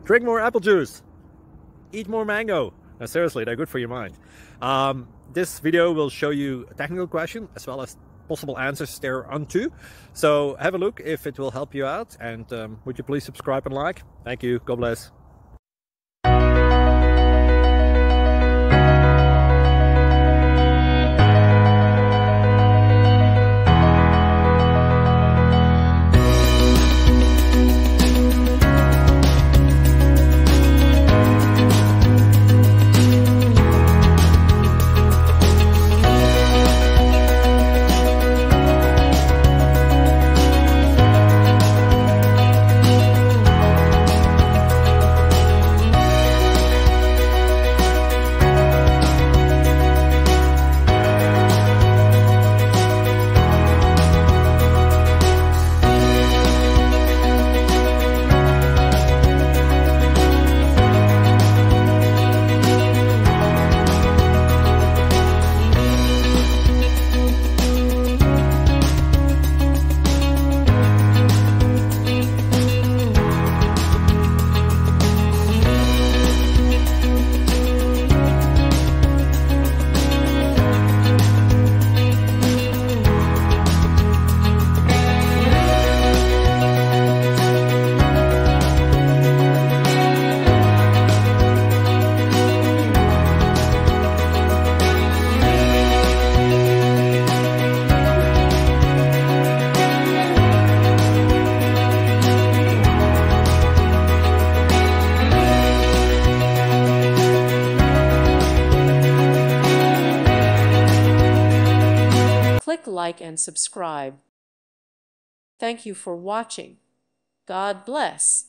Drink more apple juice. Eat more mango. Now, seriously, they're good for your mind. This video will show you a technical question as well as possible answers thereunto. So have a look if it will help you out, and would you please subscribe and like? Thank you. God bless. Click like and subscribe. Thank you for watching. God bless.